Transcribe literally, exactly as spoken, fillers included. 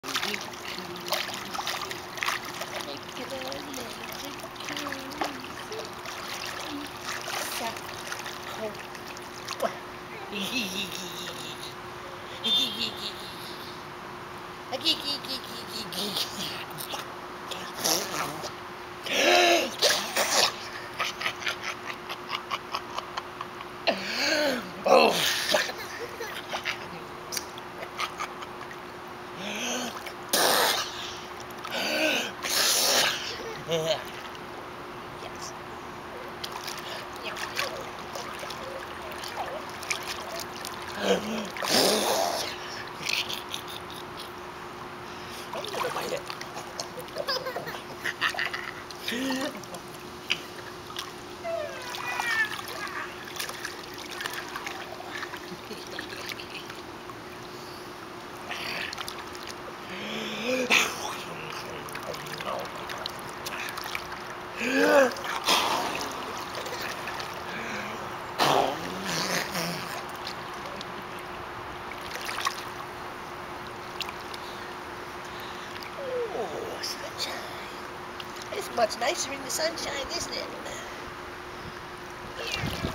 Oh! Yeah. Yes. I'm gonna bite it. Oh, sunshine. It's much nicer in the sunshine, isn't it?